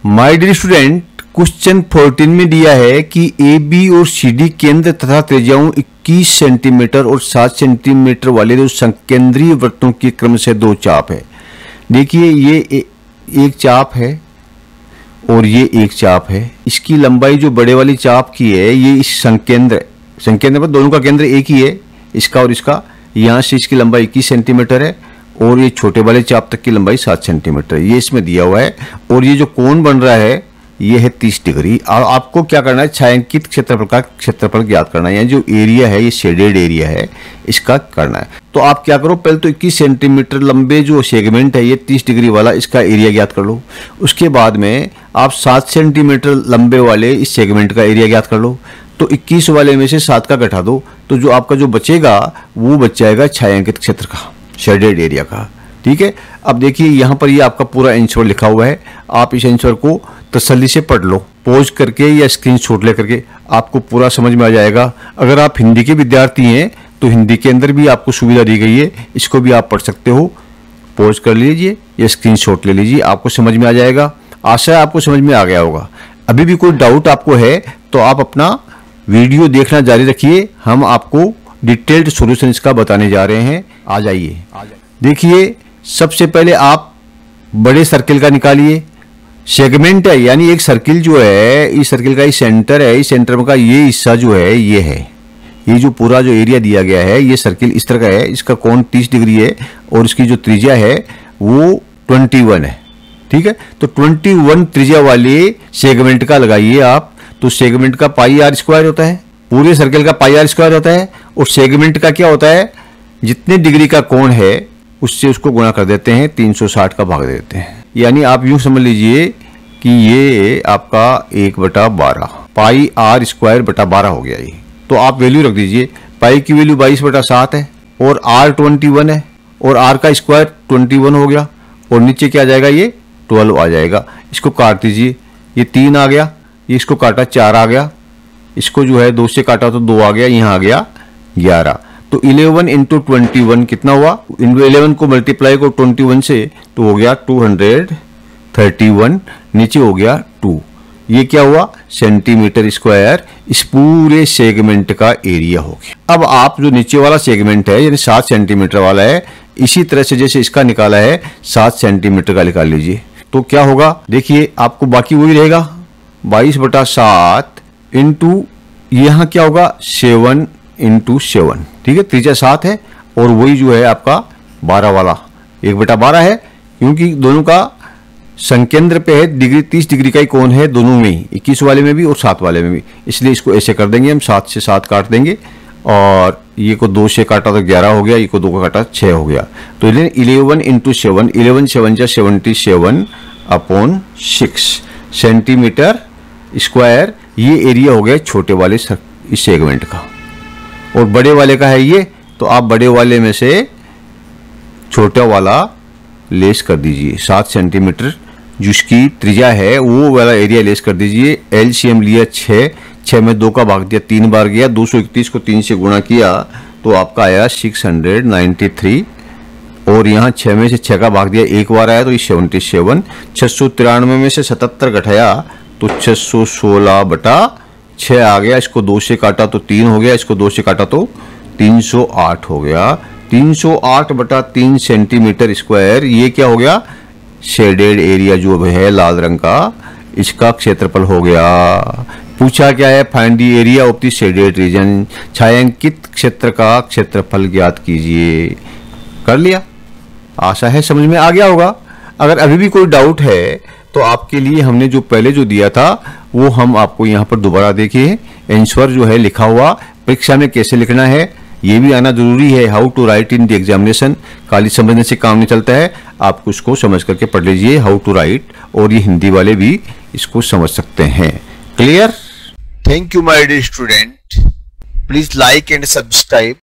My dear student, question 14 में दिया है कि ए बी और सी डी केंद्र तथा त्रिज्याओं 21 सेंटीमीटर और 7 सेंटीमीटर वाले जो संकेंद्रीय वृत्तों के क्रम से दो चाप है। देखिए ये एक चाप है और ये एक चाप है। इसकी लंबाई जो बड़े वाली चाप की है ये इस संकेंद्र पर दोनों का केंद्र एक ही है, इसका और इसका। यहाँ से इसकी लंबाई 21 सेंटीमीटर है और ये छोटे वाले चाप तक की लंबाई 7 सेंटीमीटर ये इसमें दिया हुआ है। और ये जो कोण बन रहा है ये है 30 डिग्री। और आपको क्या करना है, छायांकित क्षेत्रफल का क्षेत्रफल ज्ञात करना है। जो एरिया है ये शेडेड एरिया है, इसका करना है। तो आप क्या करो, पहले तो 21 सेंटीमीटर लंबे जो सेगमेंट है ये 30 डिग्री वाला, इसका एरिया ज्ञात कर लो। उसके बाद में आप 7 सेंटीमीटर लंबे वाले इस सेगमेंट का एरिया ज्ञात कर लो। तो 21 वाले में से 7 का घटा दो, तो जो आपका जो बचेगा वो बच जाएगा छायांकित क्षेत्र का, शेडेड एरिया का। ठीक है, अब देखिए यहाँ पर ये आपका पूरा आंसर लिखा हुआ है। आप इस आंसर को तसल्ली से पढ़ लो, पॉज करके या स्क्रीनशॉट लेकर के, आपको पूरा समझ में आ जाएगा। अगर आप हिंदी के विद्यार्थी हैं तो हिंदी के अंदर भी आपको सुविधा दी गई है, इसको भी आप पढ़ सकते हो। पॉज कर लीजिए या स्क्रीनशॉट ले लीजिए, आपको समझ में आ जाएगा। आशा है आपको समझ में आ गया होगा। अभी भी कोई डाउट आपको है तो आप अपना वीडियो देखना जारी रखिए, हम आपको डिटेल्ड सॉल्यूशन इसका बताने जा रहे हैं। आ जाइए। देखिए सबसे पहले आप बड़े सर्किल का निकालिए। सेगमेंट है यानी एक सर्किल जो है, इस सर्किल का ये सेंटर है, इस सेंटर का ये हिस्सा जो है ये है, ये जो पूरा जो एरिया दिया गया है ये सर्किल इस तरह का है। इसका कोण 30 डिग्री है और इसकी जो त्रिज्या है वो 21 है। ठीक है, तो 21 त्रिज्या वाले सेगमेंट का लगाइए आप। तो सेगमेंट का पाई आर स्क्वायर होता है, पूरे सर्किल का पाई आर स्क्वायर होता है। और सेगमेंट का क्या होता है, जितने डिग्री का कोण है उससे उसको गुणा कर देते हैं, 360 का भाग देते हैं। यानी आप यूं समझ लीजिए कि ये आपका 1/12 पाई आर स्क्वायर बटा 12 हो गया ये। तो आप वैल्यू रख दीजिए, पाई की वैल्यू 22/7 है और आर 21 है और आर का स्क्वायर 21 हो गया और नीचे क्या आ जाएगा, ये 12 आ जाएगा। इसको काट दीजिए, ये 3 आ गया, इसको काटा 4 आ गया, इसको जो है 2 से काटा तो 2 आ गया, यहाँ आ गया 11। तो 11 इंटू 21 कितना हुआ, 11 को मल्टीप्लाई को 21 से तो हो गया 231, नीचे हो गया 2। ये क्या हुआ, सेंटीमीटर स्क्वायर इस पूरे सेगमेंट का एरिया हो गया। अब आप जो नीचे वाला सेगमेंट है यानी 7 सेंटीमीटर वाला है, इसी तरह से जैसे इसका निकाला है 7 सेंटीमीटर का निकाल लीजिए। तो क्या होगा, देखिए आपको बाकी वही रहेगा, 22/7 इंटू यहाँ क्या होगा 7 इंटू 7। ठीक है, त्रिज्या 7 है और वही जो है आपका 12 वाला 1/12 है, क्योंकि दोनों का संकेंद्र पे है, डिग्री 30 डिग्री का ही कोण है दोनों में ही, 21 वाले में भी और 7 वाले में भी। इसलिए इसको ऐसे कर देंगे हम, 7 से 7 काट देंगे और ये को 2 से काटा तो 11 हो गया, ये को 2 का काटा 6 हो गया। तो 11 इंटू 7, 11 7 जा 77/6 सेंटीमीटर स्क्वायर। ये एरिया हो गया छोटे वाले इस सेगमेंट का और बड़े वाले का है ये। तो आप बड़े वाले में से छोटा वाला लेस कर दीजिए, 7 सेंटीमीटर जिसकी त्रिज्या है वो वाला एरिया लेस कर दीजिए। एलसीएम लिया 6 में 2 का भाग दिया, 3 बार गया, 231 को 3 से गुणा किया तो आपका आया 693 और यहाँ 6 में से 6 का भाग दिया, 1 बार आया तो ये 77। 693 में से 77 घटाया तो 616/6 आ गया। इसको 2 से काटा तो 3 हो गया, इसको 2 से काटा तो 308 हो गया। 308/3 सेंटीमीटर स्क्वायर ये क्या हो गया, शेडेड एरिया जो है लाल रंग का, इसका क्षेत्रफल हो गया। पूछा क्या है, find the area of the shaded region, छायांकित क्षेत्र का क्षेत्रफल ज्ञात कीजिए। कर लिया, आशा है समझ में आ गया होगा। अगर अभी भी कोई डाउट है तो आपके लिए हमने जो पहले जो दिया था वो हम आपको यहाँ पर दोबारा देखिए, आंसर जो है लिखा हुआ, परीक्षा में कैसे लिखना है ये भी आना जरूरी है। How to write in the examination, खाली समझने से काम नहीं चलता है, आपको इसको समझ करके पढ़ लीजिए हाउ टू राइट, और ये हिंदी वाले भी इसको समझ सकते हैं। Clear? Thank you, my dear student. Please like and subscribe